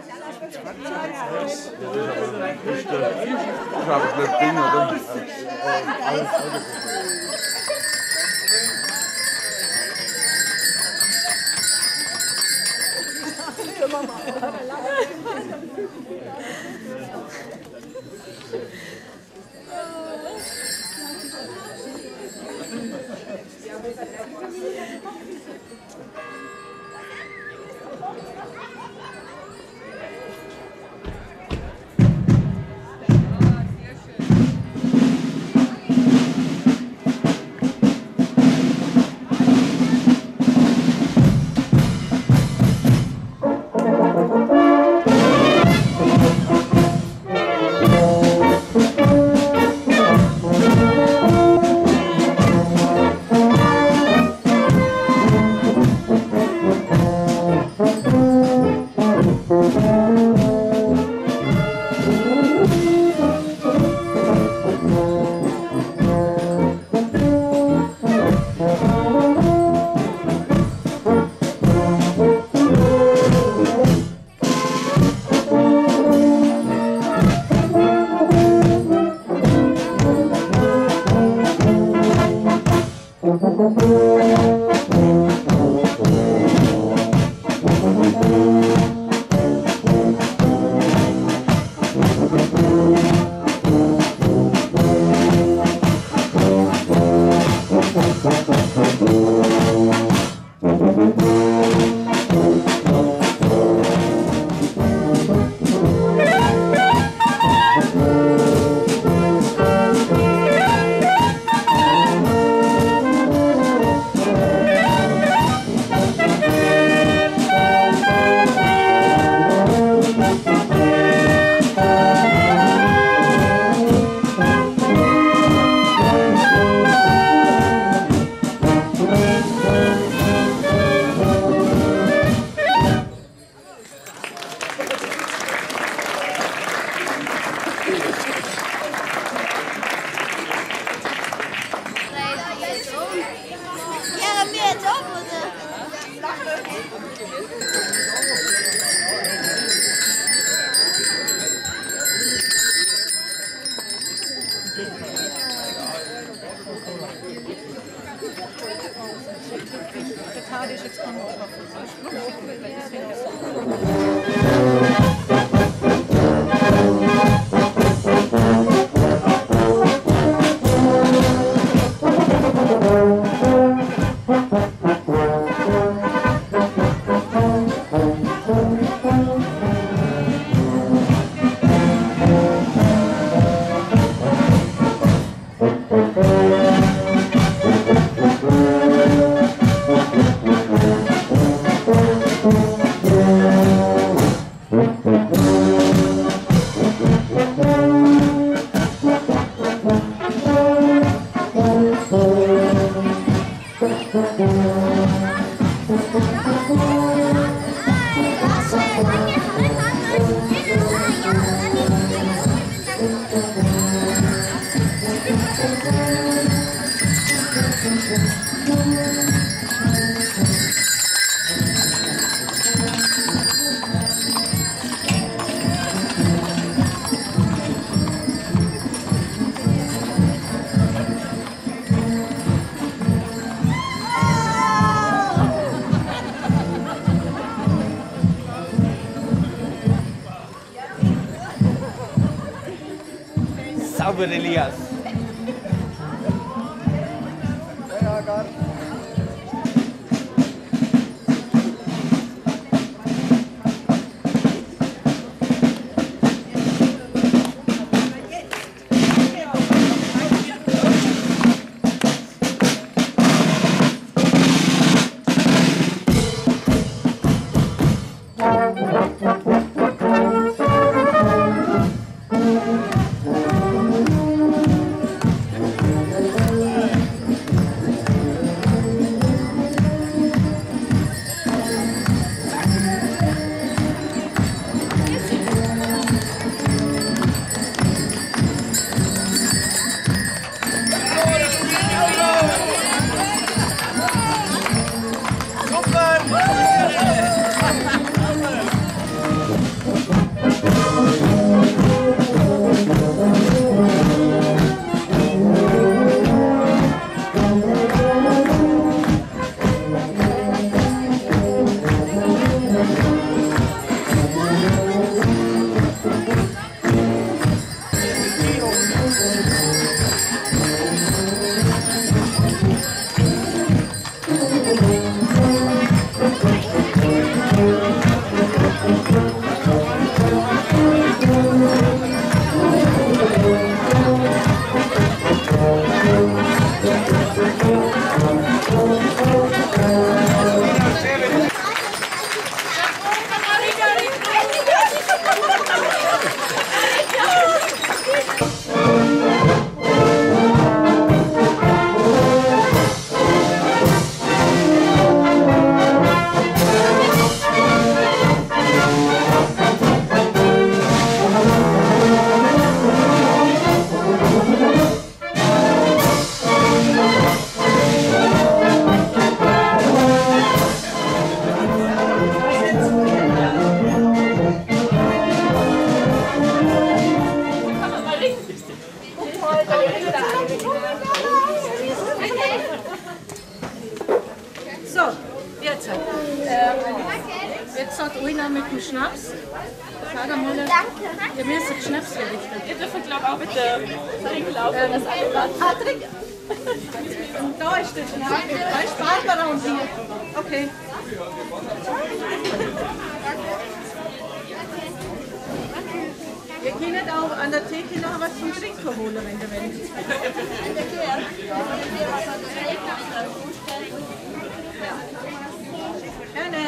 Sauber, Elias. Ja, gar nicht. noch mit dem Schnaps. Sag mal, ihr müsst den Schnaps herrichten. Ihr dürft, glaube ich, auch mit der Trinken laufen. Das eine Trinken! Da ist der Schnaps. Da ist Barbara und hier. Okay. Ihr könnt auch an der Theke noch was zum Trinken holen, wenn ihr wollt. Gerne.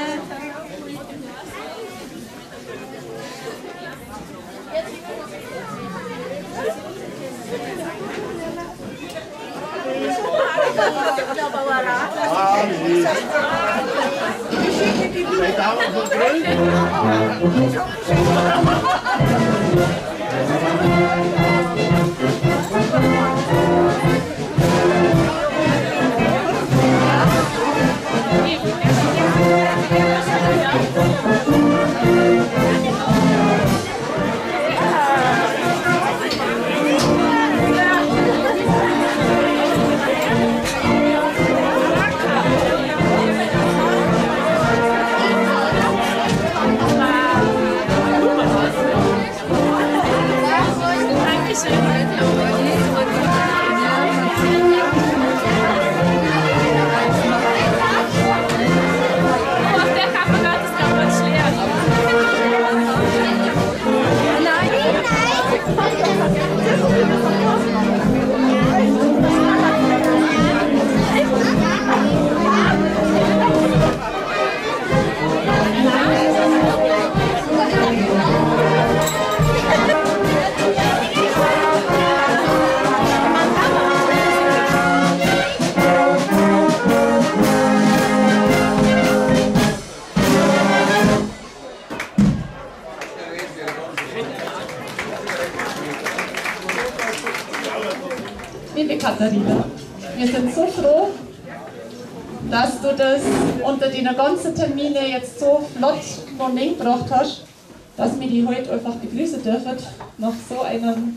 Liebe Katharina, wir sind so froh, dass du das unter den ganzen Termine jetzt so flott von mir gebracht hast, dass wir die heute einfach begrüßen dürfen, nach so einem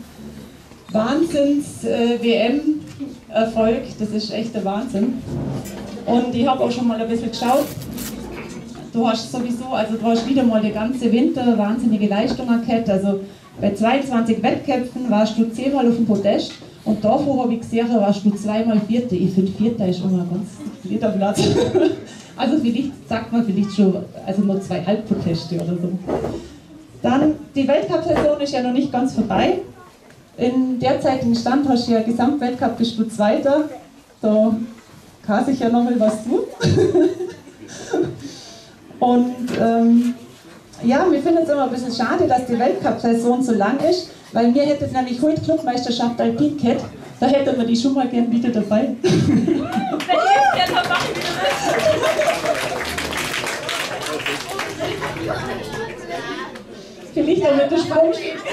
Wahnsinns-WM-Erfolg. Das ist echt der Wahnsinn. Und ich habe auch schon mal ein bisschen geschaut. Du hast sowieso, also du hast wieder mal den ganzen Winter wahnsinnige Leistungen gehabt. Also bei 22 Wettkämpfen warst du 10-mal auf dem Podest. Und davor habe ich gesehen, warst du 2-mal Vierter. Ich finde, Vierter ist immer ein ganz guter Platz. Also vielleicht sagt man vielleicht schon, also nur 2 Halbproteste oder so. Dann, die Weltcup-Saison ist ja noch nicht ganz vorbei. In derzeitigen Stand hast du ja Gesamtweltcup, bist du Zweiter. Da kann sich ja noch mal was tun. Und ja, wir finden es immer ein bisschen schade, dass die Weltcup-Saison so lang ist, weil wir hätten nämlich heute Clubmeisterschaft Alpin gehabt, da hätten wir die schon mal gern wieder dabei. Vielleicht auch mit der Sprung.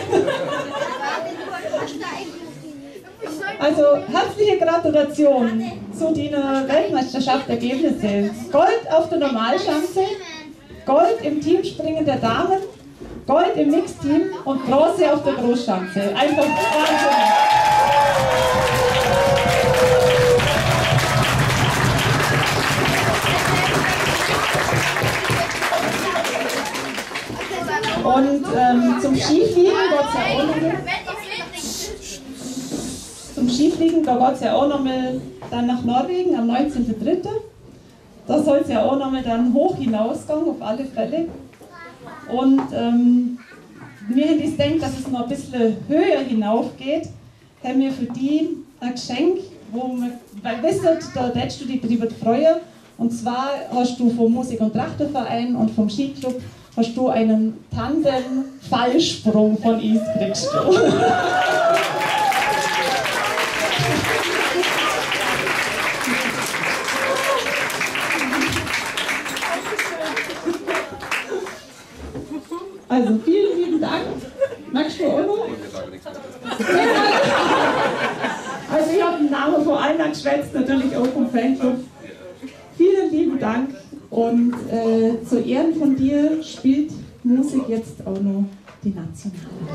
Also herzliche Gratulation zu den Weltmeisterschaft-Ergebnissen. Gold auf der Normalschanze, Gold im Teamspringen der Damen, Gold im Mixteam und Bronze auf der Großschanze. Einfach Wahnsinn. Und zum Skifliegen da geht es ja auch nochmal dann nach Norwegen am 19.03. Da soll es ja auch nochmal dann hoch hinausgehen, auf alle Fälle. Und wir haben uns gedacht, dass es noch ein bisschen höher hinauf geht, haben wir für die ein Geschenk, wo man, weil wisst ihr, da hättest du dich darüber freuen. Und zwar hast du vom Musik- und Trachterverein und vom Skiclub hast du einen Tandem-Fallsprung von uns kriegst du. Also vielen lieben Dank. Magst du auch noch? Also ich habe den Namen von allen geschwätzt, natürlich auch vom Fanclub. Vielen lieben Dank und zu Ehren von dir spielt Musik jetzt auch noch die Nationale.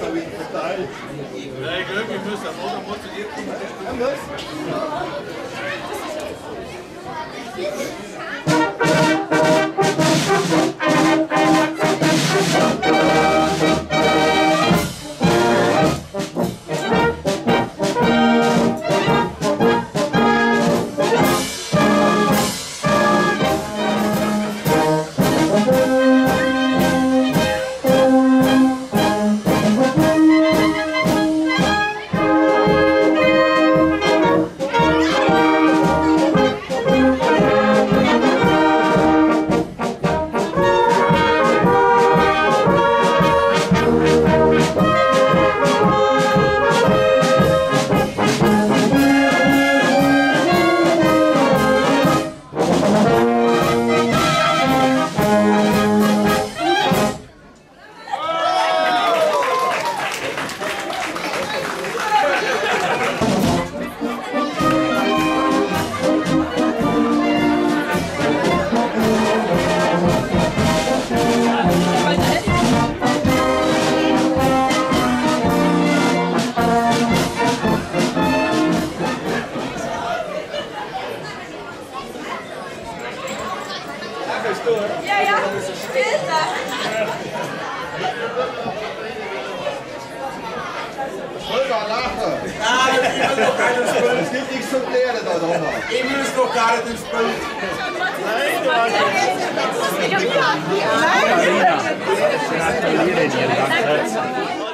wieder verteilt. Nein, Glück, ich muss am Morgen motiviert kommen. Ja, ja, später. Holger, lachen! Nein, ich will noch keinen Spült. Es gibt nichts zum Klären da drüben. Ich will es noch gar nicht ins Spült. Nein, du hast Nein, ja.